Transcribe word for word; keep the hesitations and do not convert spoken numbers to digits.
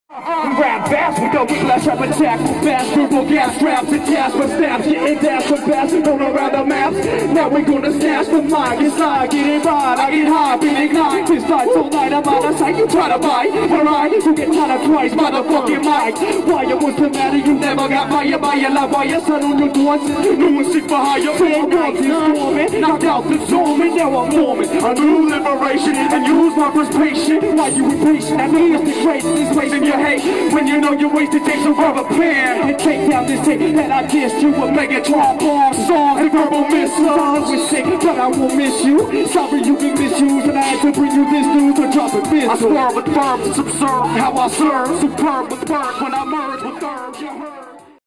Rap fast with the whiplash of attack. Fast, brutal gas straps and gas with stabs. Getting down so fast, going around the maps. Now we gonna snatch the mic inside. Getting right, I get high, feeling nice. This night so light, I'm out of sight. You try to buy, alright? You get tired of twice, motherfucking mic. Why you was the matter? You never got fired by your life. Why you sat on your doors? No one sick for higher pay. Walked in storming, knocked out the zooming. Now I'm forming a new liberation and use my first patient. Why you impatient? I mean, it's the greatest wasting your hate. When you know you wasted days of rubber pen and take down this tape that I dissed you with Megatron bar songs and verbal missiles. I was sick, but I won't miss you. Sorry you been misused, and I had to bring you this news to drop a miss. I swear with verbs, it's absurd how I serve. Superb with birds when I merge with verbs, you heard.